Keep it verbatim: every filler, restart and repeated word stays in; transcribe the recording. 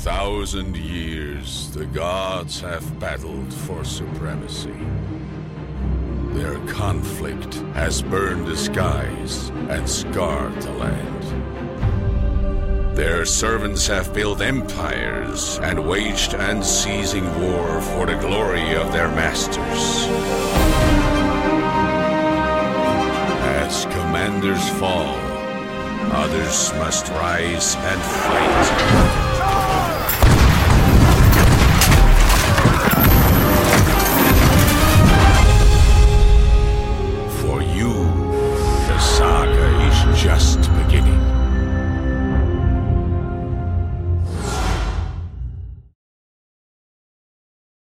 thousand years, the gods have battled for supremacy. Their conflict has burned the skies and scarred the land. Their servants have built empires and waged unceasing war for the glory of their masters. As commanders fall, others must rise and fight.